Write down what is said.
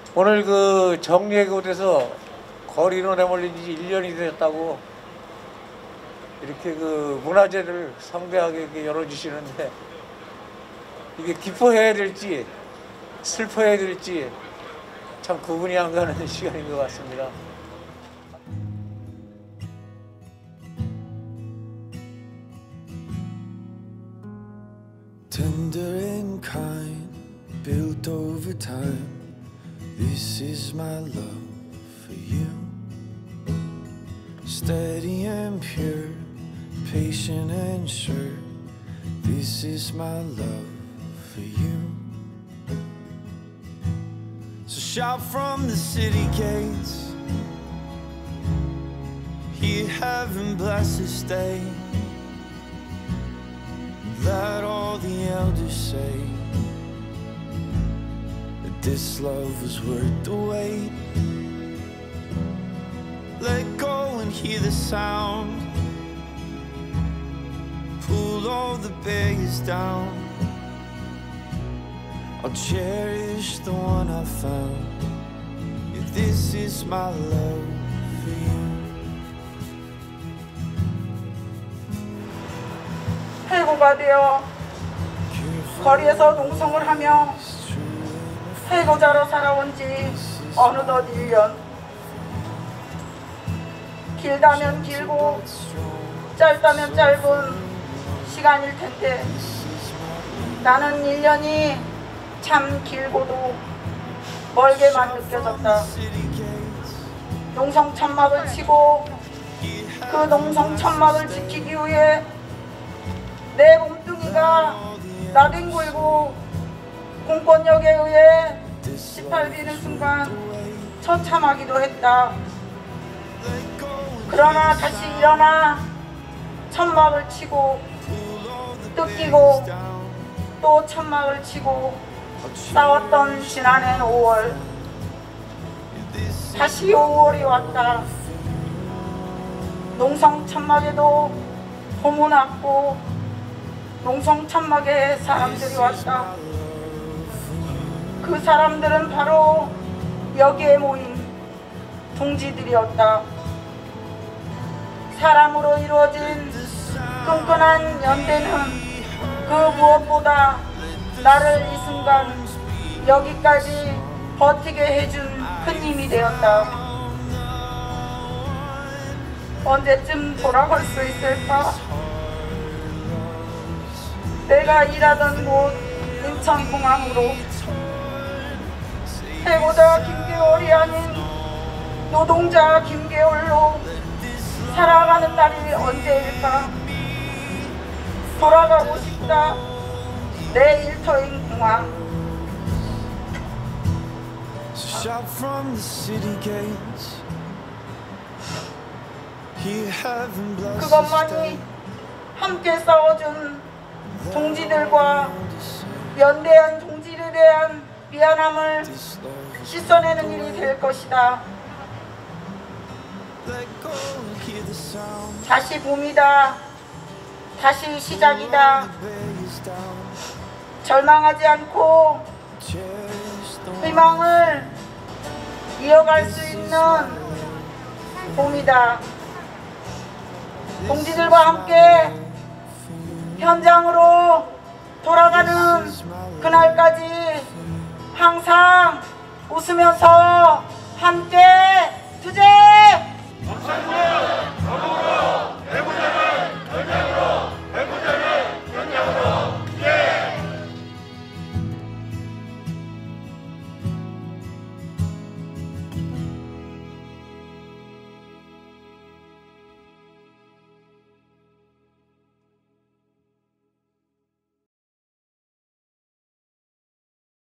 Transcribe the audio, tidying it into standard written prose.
오늘 그 정례교대에서 거리로 내몰린 지 1년이 되었다고 이렇게 그 문화제를 성대하게 이렇게 열어주시는데, 이게 기뻐해야 될지 슬퍼해야 될지 참 구분이 안 가는 시간인 것 같습니다. Tender and kind, built over time. This is my love for you. Steady and pure, patient and sure. This is my love for you. So shout from the city gates, hear heaven bless this day. Let all the elders say that this love was worth the wait. Let go and hear the sound, pull all the barriers down. I'll cherish the one I found. Yeah, this is my love for you. 해고가 되어 거리에서 농성을 하며 해고자로 살아온 지 어느덧 1년. 길다면 길고 짧다면 짧은 시간일 텐데, 나는 1년이 참 길고도 멀게만 느껴졌다. 농성 천막을 치고 그 농성 천막을 지키기 위해 내 몸뚱이가 나뒹굴고 공권력에 의해 짓밟히는 순간 처참하기도 했다. 그러나 다시 일어나 천막을 치고 뜯기고 또 천막을 치고 싸웠던 지난해 5월, 다시 5월이 왔다. 농성 천막에도 봄은 왔고 농성 천막에 사람들이 왔다. 그 사람들은 바로 여기에 모인 동지들이었다. 사람으로 이루어진 끈끈한 연대는 그 무엇보다 나를 이 순간 여기까지 버티게 해준 큰 힘이 되었다. 언제쯤 돌아갈 수 있을까? 내가 일하던 곳 인천공항으로 해고자 김계월이 아닌 노동자 김계월로 살아가는 날이 언제일까? 돌아가고 싶다. 내 일터인 공항. 그것만이 함께 싸워준 동지들과 연대한 동지에 대한 미안함을 씻어내는 일이 될 것이다. 다시 봄이다. 다시 시작이다. 절망하지 않고 희망을 이어갈 수 있는 봄이다. 동지들과 함께 현장으로 돌아가는 그날까지 항상 웃으면서 함께 투쟁!